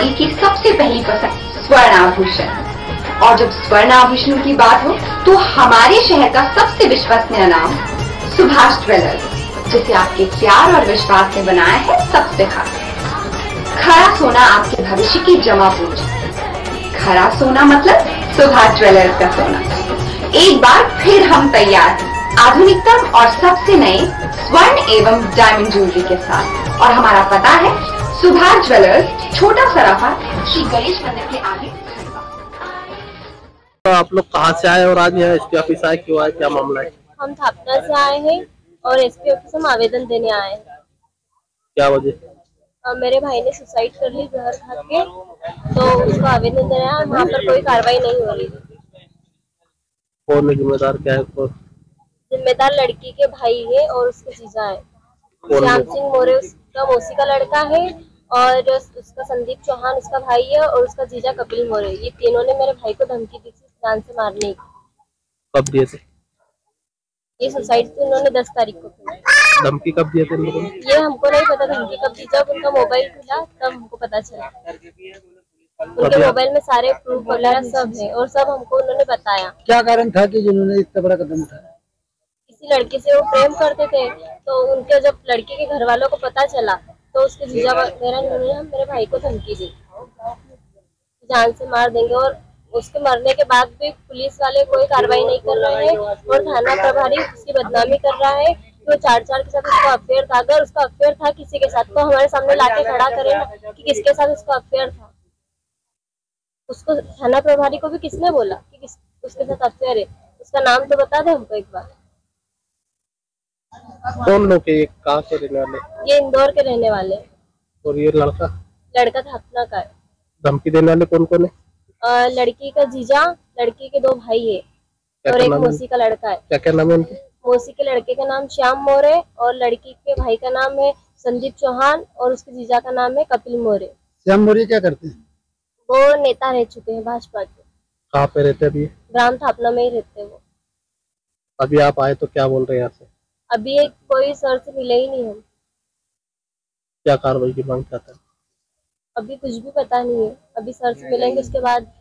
नारी की सबसे पहली पसंद स्वर्ण आभूषण। और जब स्वर्ण आभूषण की बात हो तो हमारे शहर का सबसे विश्वसनीय नाम सुभाष ज्वेलर्स, जिसे आपके प्यार और विश्वास ने बनाया है सबसे खास। खरा सोना आपके भविष्य की जमा पूंजी। खरा सोना मतलब सुभाष ज्वेलर्स का सोना। एक बार फिर हम तैयार हैं आधुनिकतम और सबसे नए स्वर्ण एवं डायमंड ज्वेलरी के साथ। और हमारा पता है सुभाष ज्वेलर्स, छोटा सराफा, श्री गणेश मंदिर के आगे। तो आप लोग कहाँ से आए और आज यहाँ एसपी ऑफिस आए, क्यों आए, क्या मामला है? हम थापना से आए हैं और एसपी ऑफिस में आवेदन देने आए हैं। क्या वजह? मेरे भाई ने सुसाइड कर ली जहर खा के, तो उसको आवेदन देने आए। वहाँ पर कोई कार्रवाई नहीं हो रही। कौन है जिम्मेदार, क्या है? जिम्मेदार लड़की के भाई है और उसके जीजा है। श्याम सिंह मोरे उसका मौसी का लड़का है और उसका संदीप चौहान उसका भाई है और उसका जीजा कपिल मोरे। ये तीनों ने मेरे भाई को धमकी दी थी जान से मारने की। कब दिए थे? ये सुसाइड तो उन्होंने 10 तारीख को की। धमकी कब दिए थे इन लोगों ने? ये हमको नहीं पता धमकी कब दी। जब उनका मोबाइल खुला तब हमको पता चला। उनके मोबाइल में सारे प्रूफ वगैरह सब है और सब हमको उन्होंने बताया। क्या कारण था कि जिन्होंने इतना बड़ा कदम उठाया? किसी लड़की से वो प्रेम करते थे, तो उनके जब लड़की के घर वालों को पता चला तो उसके जीजा वगैरह ने मेरे भाई को धमकी दी जान से मार देंगे। और उसके मरने के बाद भी पुलिस वाले कोई कार्रवाई नहीं कर रहे हैं और थाना प्रभारी उसकी बदनामी कर रहा है कि वो 4 के साथ उसका अफेयर था। अगर उसका अफेयर था किसी के साथ तो हमारे सामने लाके खड़ा करे ना कि किसके साथ उसका अफेयर था। उसको थाना प्रभारी को भी किसने बोला कि उसके साथ अफेयर है? उसका नाम तो बता दे हमको एक बार। कौन लोग है ये, कहाँ के रहने वाले? ये इंदौर के रहने वाले। और ये लड़का थापना का है। धमकी देने वाले कौन कौन है? लड़की का जीजा, लड़की के 2 भाई है और एक मौसी का लड़का है। क्या क्या नाम है उनके? मौसी के लड़के का नाम श्याम मोरे और लड़की के भाई का नाम है संदीप चौहान और उसके जीजा का नाम है कपिल मोरे। श्याम मोरे क्या करते हैं? वो नेता रह चुके हैं भाजपा के। कहाँ पे रहते अभी? ग्राम थापना में ही रहते वो। अभी आप आए तो क्या बोल रहे हैं यहाँ से? अभी एक कोई सर से मिले ही नहीं हम। क्या कार्रवाई की मांग करते हैं? अभी कुछ भी पता नहीं है। अभी सर से मिलेंगे उसके बाद